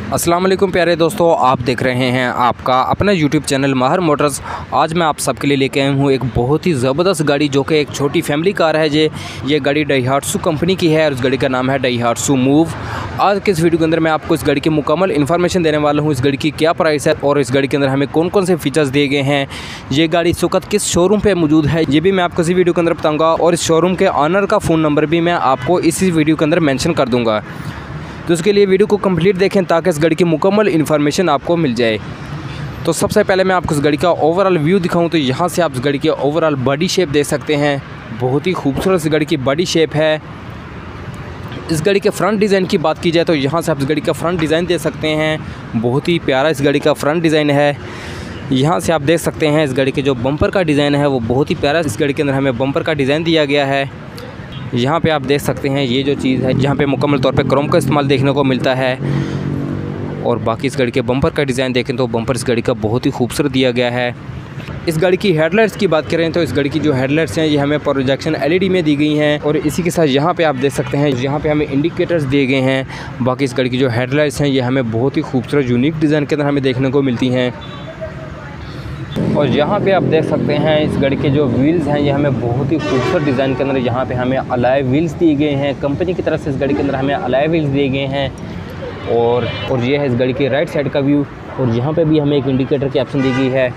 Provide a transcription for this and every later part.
अस्सलाम वालेकुम प्यारे दोस्तों, आप देख रहे हैं आपका अपना यूट्यूब चैनल माहर मोटर्स। आज मैं आप सबके लिए लेके आया हूँ एक बहुत ही ज़बरदस्त गाड़ी जो कि एक छोटी फैमिली कार है। ये गाड़ी डाइहाट्सू कंपनी की है और इस गाड़ी का नाम है डाइहाट्सू मूव। आज के इस वीडियो के अंदर मैं आपको इस गाड़ी की मुकम्मल इन्फॉर्मेशन देने वाला हूँ। इस गाड़ी की क्या प्राइस है और इस गाड़ी के अंदर हमें कौन कौन से फीचर्स दिए गए हैं, ये गाड़ी इस वक्त किस शोरूम पर मौजूद है, ये भी मैं आपको इसी वीडियो के अंदर बताऊँगा। और इस शोरूम के ऑनर का फ़ोन नंबर भी मैं आपको इसी वीडियो के अंदर मैंशन कर दूँगा। तो उसके लिए वीडियो को कंप्लीट देखें ताकि इस गाड़ी की मुकम्मल इन्फॉर्मेशन आपको मिल जाए। तो सबसे पहले मैं आपको इस गाड़ी का ओवरऑल व्यू दिखाऊं तो यहाँ से आप इस गाड़ी की ओवरऑल बॉडी शेप देख सकते हैं। बहुत ही खूबसूरत इस गाड़ी की बॉडी शेप है। इस गाड़ी के फ्रंट डिज़ाइन की बात की जाए तो यहाँ से आप इस गाड़ी का फ्रंट डिज़ाइन देख सकते हैं। बहुत ही प्यारा इस गाड़ी का फ्रंट डिज़ाइन है। यहाँ से आप देख सकते हैं इस गाड़ी के जो बम्पर का डिज़ाइन है वो बहुत ही प्यारा इस गाड़ी के अंदर हमें बम्पर का डिज़ाइन दिया गया है। यहाँ पे आप देख सकते हैं ये जो चीज़ है जहाँ पे मुकम्मल तौर पे क्रोम का इस्तेमाल देखने को मिलता है। और बाकी इस गाड़ी के बम्पर का डिज़ाइन देखें तो बम्पर इस गाड़ी का बहुत ही खूबसूरत दिया गया है। इस गाड़ी की हेडलाइट्स की बात करें तो इस गाड़ी की जो हेडलाइट्स हैं ये हमें प्रोजेक्शन एलईडी में दी गई हैं। और इसी के साथ यहाँ पे आप देख सकते हैं यहाँ पे हमें इंडिकेटर्स दिए गए हैं। बाकी इस गाड़ी की जो हेडलाइट्स हैं ये हमें बहुत ही खूबसूरत यूनिक डिज़ाइन के अंदर हमें देखने को मिलती हैं। और यहाँ पे आप देख सकते हैं इस गाड़ी के जो व्हील्स हैं ये हमें बहुत ही खूबसूरत डिज़ाइन के अंदर यहाँ पे हमें अलॉय व्हील्स दिए गए हैं। कंपनी की तरफ से इस गाड़ी के अंदर हमें अलॉय व्हील्स दिए गए हैं। और ये है इस गाड़ी के राइट साइड का व्यू। और यहाँ पे भी हमें एक इंडिकेटर की ऑप्शन दी गई है।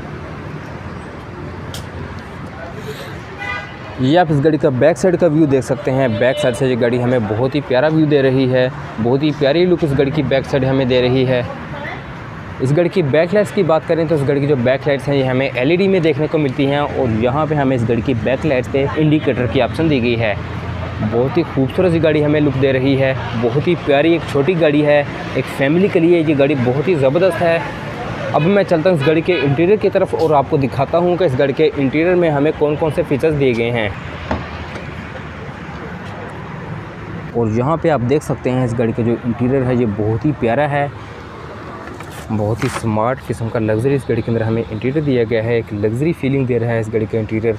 ये आप इस गाड़ी का बैक साइड का व्यू देख सकते हैं। बैक साइड से ये गाड़ी हमें बहुत ही प्यारा व्यू दे रही है। बहुत ही प्यारी लुक इस गाड़ी की बैक साइड हमें दे रही है। इस गाड़ी की बैक लाइट्स की बात करें तो इस गाड़ी की जो बैक लाइट्स हैं ये हमें एलईडी में देखने को मिलती हैं। और यहाँ पे हमें इस गाड़ी की बैक लाइट्स पे इंडिकेटर की ऑप्शन दी गई है। बहुत ही खूबसूरत सी गाड़ी हमें लुक दे रही है। बहुत ही प्यारी एक छोटी गाड़ी है। एक फैमिली के लिए ये गाड़ी बहुत ही ज़बरदस्त है। अब मैं चलता हूँ इस गाड़ी के इंटीरियर की तरफ और आपको दिखाता हूँ कि इस गाड़ी के इंटीरियर में हमें कौन कौन से फीचर्स दिए गए हैं। और यहाँ पर आप देख सकते हैं इस गाड़ी का जो इंटीरियर है ये बहुत ही प्यारा है। बहुत ही स्मार्ट किस्म का लग्जरी इस गाड़ी के अंदर हमें इंटीरियर दिया गया है। एक लग्जरी फीलिंग दे रहा है इस गाड़ी का इंटीरियर।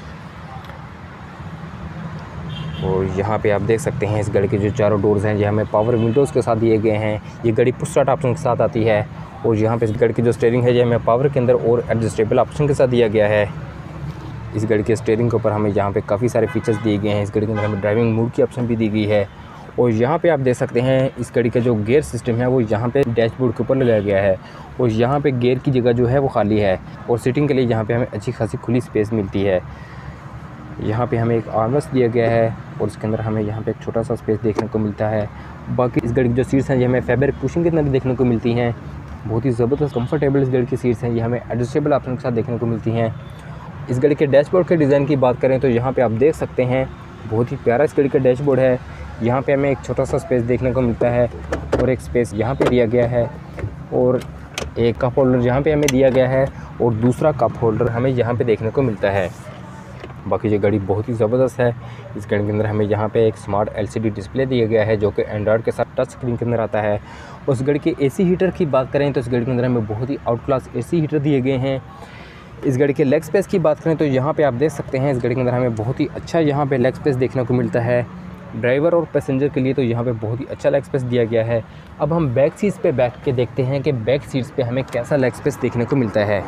और यहाँ पे आप देख सकते हैं इस गाड़ी के जो चारों डोर्स हैं ये हमें पावर विंडोज़ के साथ दिए गए हैं। ये गाड़ी पुश स्टार्ट ऑप्शन के साथ आती है। और यहाँ पे इस गाड़ी की जो स्टीयरिंग है ये हमें पावर के अंदर और एडजस्टेबल ऑप्शन के साथ दिया गया है। इस गाड़ी के स्टीयरिंग के ऊपर हमें यहाँ पे काफ़ी सारे फीचर्स दिए गए हैं। इस गाड़ी के अंदर हमें ड्राइविंग मोड की ऑप्शन भी दी गई है। और यहाँ पे आप देख सकते हैं इस गाड़ी का जो गियर सिस्टम है वो यहाँ पे डैशबोर्ड के ऊपर लगाया गया है। और यहाँ पे गियर की जगह जो है वो खाली है। और सीटिंग के लिए यहाँ पे हमें अच्छी खासी खुली स्पेस मिलती है। यहाँ पे हमें एक आर्मरेस्ट दिया गया है और इसके अंदर हमें यहाँ पे एक छोटा सा स्पेस देखने को मिलता है। बाकी इस गाड़ी की जो सीट्स हैं ये हमें फैब्रिक कुशन के अंदर देखने को मिलती हैं। बहुत ही ज़बरदस्त कंफर्टेबल इस गाड़ी की सीट्स हैं। ये हमें एडजस्टेबल ऑप्शन के साथ देखने को मिलती हैं। इस गाड़ी के डैशबोर्ड के डिज़ाइन की बात करें तो यहाँ पर आप देख सकते हैं बहुत ही प्यारा इस गाड़ी का डैशबोर्ड है। यहाँ पे हमें एक छोटा सा स्पेस देखने को मिलता है और एक स्पेस यहाँ पे दिया गया है। और एक कप होल्डर यहाँ पे हमें दिया गया है और दूसरा कप होल्डर हमें यहाँ पे देखने को मिलता है। बाकी ये गाड़ी बहुत ही ज़बरदस्त है। इस गाड़ी के अंदर हमें यहाँ पे एक स्मार्ट एलसीडी डिस्प्ले दिया गया है जो कि एंड्रॉयड के साथ टच स्क्रीन के अंदर आता है। उस गाड़ी के एसी हीटर की बात करें तो इस गाड़ी के अंदर हमें बहुत ही आउट क्लास एसी हीटर दिए गए हैं। इस गाड़ी के लेग स्पेस की बात करें तो यहाँ पे आप देख सकते हैं इस गाड़ी के अंदर हमें बहुत ही अच्छा यहाँ पे लेग स्पेस देखने को मिलता है। ड्राइवर और पैसेंजर के लिए तो यहाँ पे बहुत ही अच्छा लेग स्पेस दिया गया है। अब हम बैक सीट्स पे बैठ के देखते हैं कि बैक सीट्स पे हमें कैसा लेग स्पेस देखने को मिलता है।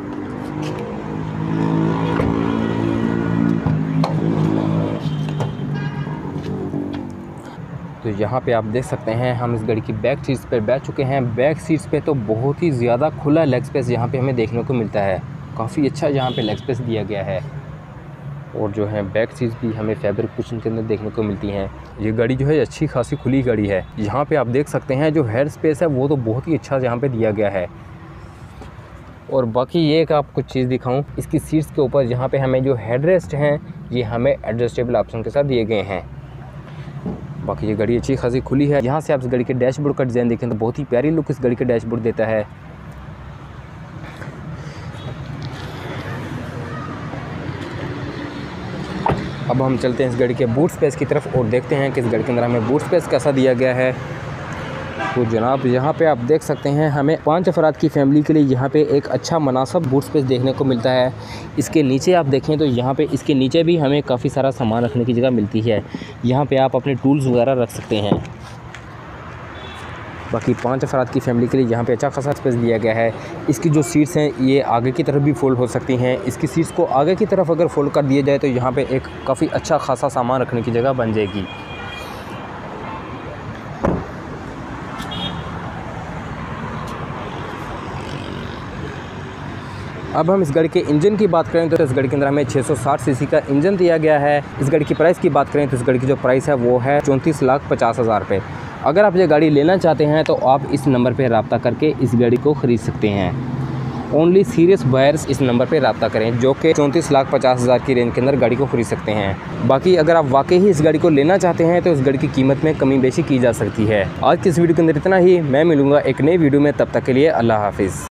तो यहाँ पे आप देख सकते हैं हम इस गाड़ी की बैक सीट्स पर बैठ चुके हैं। बैक सीट्स पे तो बहुत ही ज़्यादा खुला लेग स्पेस यहाँ पे हमें देखने को मिलता है। काफ़ी अच्छा यहाँ पे लेग स्पेस दिया गया है। और जो है बैक सीट्स भी हमें फैब्रिक कुशन के अंदर देखने को मिलती हैं। ये गाड़ी जो है अच्छी खासी खुली गाड़ी है। यहाँ पे आप देख सकते हैं जो हेड स्पेस है वो तो बहुत ही अच्छा यहाँ पे दिया गया है। और बाकी ये एक आपको चीज़ दिखाऊं, इसकी सीट्स के ऊपर यहाँ पे हमें जो हेड रेस्ट हैं ये हमें एडजस्टेबल ऑप्शन के साथ दिए गए हैं। बाकी ये गाड़ी अच्छी खासी खुली है। यहाँ से आप इस गाड़ी के डैशबोर्ड का डिज़ाइन देखें तो बहुत ही प्यारी लुक इस गाड़ी का डैशबोर्ड देता है। अब हम चलते हैं इस गाड़ी के बूट स्पेस की तरफ और देखते हैं कि इस गाड़ी के अंदर हमें बूट स्पेस कैसा दिया गया है। तो जनाब यहाँ पे आप देख सकते हैं हमें 5 अफराद की फैमिली के लिए यहाँ पे एक अच्छा मुनासिब बूट स्पेस देखने को मिलता है। इसके नीचे आप देखें तो यहाँ पे इसके नीचे भी हमें काफ़ी सारा सामान रखने की जगह मिलती है। यहाँ पे आप अपने टूल्स वगैरह रख सकते हैं। बाकी 5 अफराद की फैमिली के लिए यहाँ पे अच्छा खासा स्पेस दिया गया है। इसकी जो सीट्स हैं ये आगे की तरफ भी फोल्ड हो सकती हैं। इसकी सीट्स को आगे की तरफ अगर फोल्ड कर दिया जाए तो यहाँ पे एक काफ़ी अच्छा खासा सामान रखने की जगह बन जाएगी। अब हम इस गाड़ी के इंजन की बात करें तो इस गाड़ी के अंदर हमें 660 सीसी का इंजन दिया गया है। इस गाड़ी की प्राइस की बात करें तो इस गाड़ी की जो प्राइस है वो है 34,50,000 रुपये। अगर आप ये गाड़ी लेना चाहते हैं तो आप इस नंबर पर रब्ता करके इस गाड़ी को ख़रीद सकते हैं। ओनली सीरियस बायर्स इस नंबर पर रब्ता करें जो कि 34,50,000 की रेंज के अंदर गाड़ी को खरीद सकते हैं। बाकी अगर आप वाकई ही इस गाड़ी को लेना चाहते हैं तो इस गाड़ी की कीमत में कमी बेशी की जा सकती है। आज की इस वीडियो के अंदर इतना ही। मैं मिलूँगा एक नई वीडियो में, तब तक के लिए अल्लाह हाफिज़।